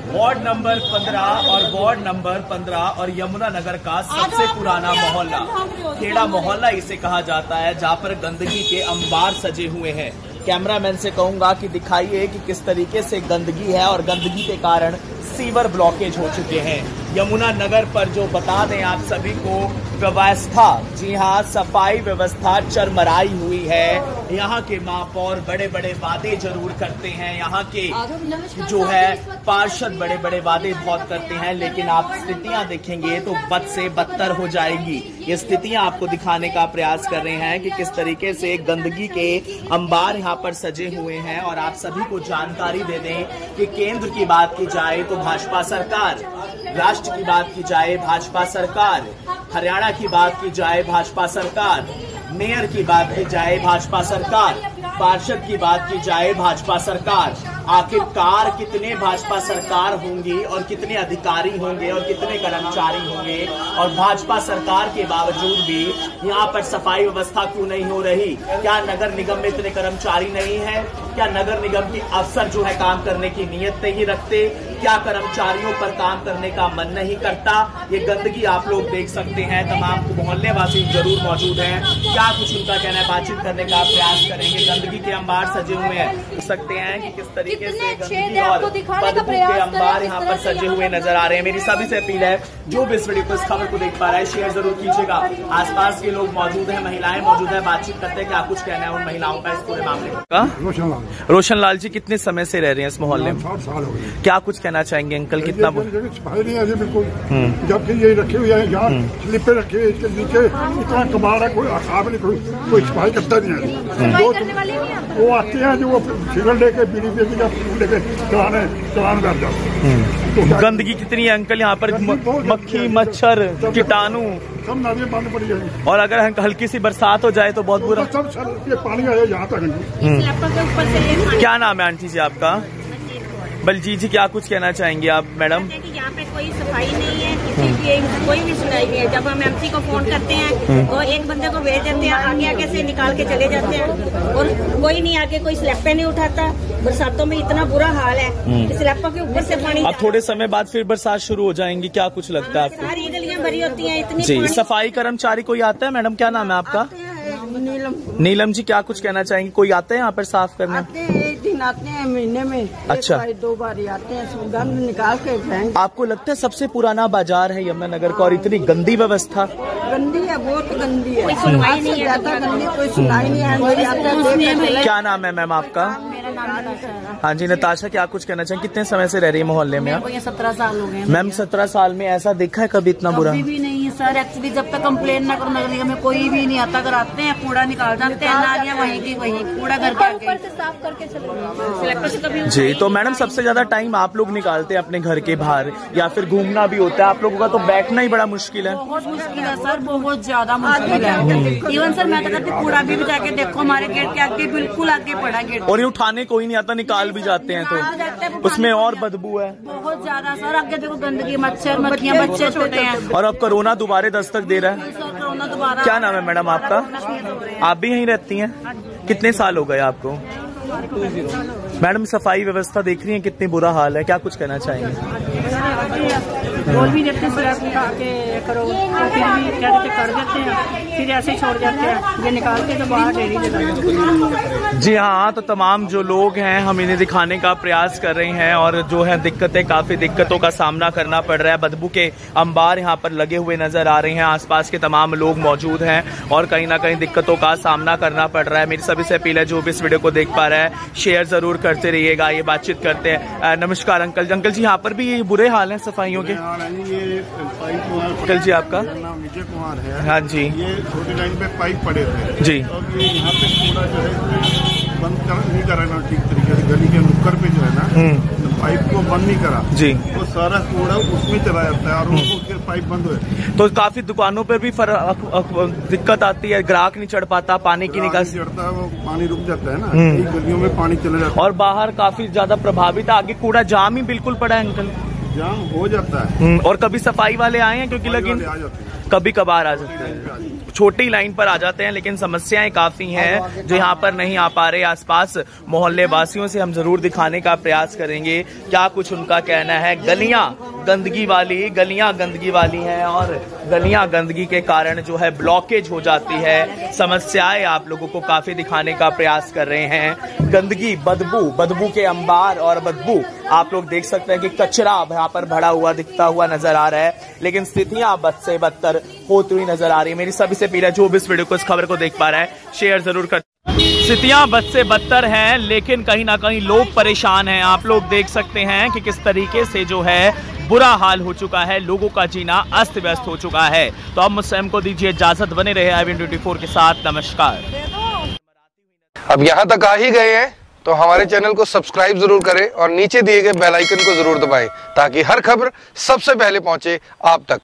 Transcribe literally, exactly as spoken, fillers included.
Ward number पंद्रह और ward number पंद्रह और यमुना नगर का सबसे पुराना मोहल्ला खेड़ा मोहल्ला इसे कहा जाता है, जहां पर गंदगी के अंबार सजे हुए हैं। कैमरामैन से कहूंगा कि दिखाइए कि किस तरीके से गंदगी है और गंदगी के कारण सीवर ब्लॉकेज हो चुके हैं। यमुना नगर पर जो बता दें आप सभी को, व्यवस्था, जी हाँ, सफाई व्यवस्था चरमराई हुई है। यहाँ के महापौर बड़े बड़े वादे जरूर करते हैं, यहाँ के जो है पार्षद बड़े बड़े वादे बहुत करते हैं, लेकिन आप स्थितियां देखेंगे तो बद से बदतर हो जाएगी। ये स्थितियां आपको दिखाने का प्रयास कर रहे हैं कि किस तरीके से गंदगी के अंबार यहाँ पर सजे हुए हैं। और आप सभी को जानकारी दे दें कि केंद्र की बात की जाए तो भाजपा सरकार, राष्ट्र की बात की जाए भाजपा सरकार, हरियाणा की बात की जाए भाजपा सरकार, मेयर की बात की जाए भाजपा सरकार, पार्षद की बात की जाए भाजपा सरकार। आखिरकार कितने भाजपा सरकार होंगी और कितने अधिकारी होंगे और कितने कर्मचारी होंगे, और भाजपा सरकार के बावजूद भी यहाँ पर सफाई व्यवस्था क्यों नहीं हो रही? क्या नगर निगम में इतने कर्मचारी नहीं है? क्या नगर निगम के अफसर जो है काम करने की नीयत नहीं रखते? क्या कर्मचारियों पर काम करने का मन नहीं करता? ये गंदगी आप लोग देख सकते हैं। तमाम मोहल्ले वासी जरूर मौजूद हैं, क्या कुछ उनका कहना है, बातचीत करने का प्रयास करेंगे। गंदगी के अंबार सजे हुए हैं, देख सकते हैं कि किस तरीके से गंदगी और बदबू के अंबार यहाँ पर सजे हुए नजर आ रहे हैं। मेरी सभी से अपील है, जो भी इस वीडियो को, इस खबर को देख पा रहा है, शेयर जरूर कीजिएगा। आसपास के लोग मौजूद हैं, महिलाएं मौजूद है, बातचीत करते हैं क्या कुछ कहना है उन महिलाओं का इस पूरे मामले का। रोशन लाल रोशन लाल जी कितने समय से रह रहे हैं इस मोहल्ले में? साठ साल हो गए। क्या कुछ कहना चाहेंगे अंकल? कितना सफाई नहीं है बिल्कुल, जबकि ये रखे हुए हैं यहाँ स्लिपे रखे हुए, इसके नीचे इतना कबाड़ है, कोई हिसाब नहीं, कोई कोई सफाई करता नहीं है। वो आते हैं जो वो सिगरेट लेके बीड़ी लेके लेके चलाने चलान कर जाते। गंदगी कितनी है अंकल यहाँ पर? मक्खी, मच्छर, कीटाणु सब नालियाँ बंद पड़ी है, और अगर हल्की सी बरसात हो जाए तो बहुत बुरा। सब ये पानी आया यहाँ तक। क्या नाम है आंटी जी आपका? बलजीत जी, क्या कुछ कहना चाहेंगे आप मैडम? यहाँ पे कोई सफाई नहीं है, किसी की कोई भी सुनाई नहीं है। जब हम एमसी को फोन करते हैं तो एक बंदे को भेज देते हैं, आगे आगे से निकाल के चले जाते हैं, और कोई नहीं आके कोई स्लैपे नहीं उठाता। बरसातों में इतना बुरा हाल है, स्लैपों के ऊपर से पानी। अब थोड़े समय बाद फिर बरसात शुरू हो जाएंगी, क्या कुछ लगता है आपको? सारी गलियां भरी होती हैं इतनी। जी, सफाई कर्मचारी कोई आता है? मैडम क्या नाम है आपका? नीलम। नीलम जी, क्या कुछ कहना चाहेंगे? कोई आता है यहाँ पर साफ करने? आते हैं, एक दिन आते हैं महीने में। अच्छा, एक दो बार आते हैं, गंद निकाल के फेंक। आपको लगता है सबसे पुराना बाजार है यमुना नगर का, और इतनी गंदी व्यवस्था? गंदी है, बहुत गंदी है, कोई सुनवाई नहीं है, ज्यादा गंदी, कोई सुनाई नहीं है। क्या नाम है मैम आपका? मेरा नाम नताशा है। हाँ जी नताशा, क्या कुछ कहना चाहिए? कितने समय से रह रही है मोहल्ले में? सत्रह साल हो गए मैम। सत्रह साल में ऐसा देखा है कभी इतना बुरा? कभी भी नहीं है सर। एक्चुअली जब तक कंप्लेन ना करो नगर निगम में कोई भी नहीं आता। अगर आते हैं कूड़ा निकाल जाते हैं, नालियाँ वहीं की वहीं, कूड़ा घर के आगे से साफ करके चले। जी, तो मैडम सबसे ज्यादा टाइम आप लोग निकालते हैं अपने घर के बाहर, या फिर घूमना भी होता है आप लोगों का, तो बैठना ही बड़ा मुश्किल है? बहुत मुश्किल है सर, बहुत ज्यादा मुश्किल है। इवन सर मैं तो कहती हूँ कूड़ा भी जाके देखो, हमारे गेट के आगे बिल्कुल आगे पड़ा गेट, और ये उठाने कोई नहीं आता, निकाल भी जाते हैं तो उसमें और बदबू है बहुत ज्यादा सर। आगे देखो गंदगी, मच्छर, मक्खियाँ, बच्चे छोटे हैं, और अब कोरोना दोबारा दस्तक दे रहा है। कोरोना दोबारा। क्या नाम है मैडम आपका? आप भी यहीं रहती हैं? कितने साल हो गए आपको? मैडम सफाई व्यवस्था देख रही हैं कितनी बुरा हाल है, क्या कुछ कहना चाहेंगे? बोल भी देते हैं करो, तो फिर भी क्या देते कर देते हैं, फिर ऐसे छोड़ जाते हैं, ये निकाल के तो बाहर डेरी दे देते। जी हाँ, तो तमाम जो लोग हैं हम इन्हें दिखाने का प्रयास कर रहे हैं, और जो है दिक्कतें, काफी दिक्कतों का सामना करना पड़ रहा है। बदबू के अंबार यहाँ पर लगे हुए नजर आ रहे हैं, आसपास के तमाम लोग मौजूद हैं और कहीं ना कहीं दिक्कतों का सामना करना पड़ रहा है। मेरी सभी से अपील है, जो भी इस वीडियो को देख पा रहा है शेयर जरूर करते रहिएगा। ये बातचीत करते हैं। नमस्कार अंकल। अंकल जी, यहाँ पर भी ये बुरे हाल है सफाइयों के? ये अंकल जी आपका? नाम विजय कुमार है। हाँ जी। ये छोटी लाइन पे पाइप पड़े थे जी, और ये यहाँ पे कूड़ा जो है बंद कर नहीं करा ना ठीक तरीके से, गली के नुक्कड़ पे जो है ना पाइप को बंद नहीं करा जी, वो सारा कूड़ा उसमें चला जाता है और उसको पाइप बंद हो। तो काफी दुकानों पर भी दिक्कत आती है, ग्राहक नहीं चढ़ पाता, पानी की निकासी चढ़ता है, वो पानी रुक जाता है ना, गलियों में पानी चला जाता है और बाहर काफी ज्यादा प्रभावित है। आगे कूड़ा जाम ही बिल्कुल पड़ा है अंकल। जाम हो जाता है। और कभी सफाई वाले आए हैं क्योंकि लेकिन आ जाते हैं, कभी कभार आ जाते हैं, छोटी लाइन पर आ जाते हैं, लेकिन समस्याएं काफी हैं जो यहाँ पर नहीं आ पा रहे। आसपास मोहल्ले वासियों से हम जरूर दिखाने का प्रयास करेंगे क्या कुछ उनका कहना है। गलियां गंदगी वाली गलियां गंदगी वाली हैं और गलियां गंदगी के कारण जो है ब्लॉकेज हो जाती है। समस्याएं आप लोगों को काफी दिखाने का प्रयास कर रहे हैं। गंदगी, बदबू बदबू के अंबार और बदबू आप लोग देख सकते हैं कि कचरा यहाँ पर भरा हुआ दिखता हुआ नजर आ रहा है, लेकिन स्थितियां बद से बदतर होती हुई नजर आ रही है। मेरी सभी से अपील है जो भी इस वीडियो को, इस खबर को देख पा रहा है, शेयर जरूर कर। स्थितियां बद से बदतर हैं, लेकिन कहीं ना कहीं लोग परेशान हैं। आप लोग देख सकते हैं कि किस तरीके से जो है बुरा हाल हो चुका है, लोगों का जीना अस्त व्यस्त हो चुका है। तो अब मुझसे को दीजिए इजाजत, बने रहे आई वी ट्वेंटी फोर के साथ। नमस्कार। अब यहाँ तक आ ही गए हैं तो हमारे चैनल को सब्सक्राइब जरूर करें और नीचे दिए गए बेल आइकन को जरूर दबाएं ताकि हर खबर सबसे पहले पहुंचे आप तक।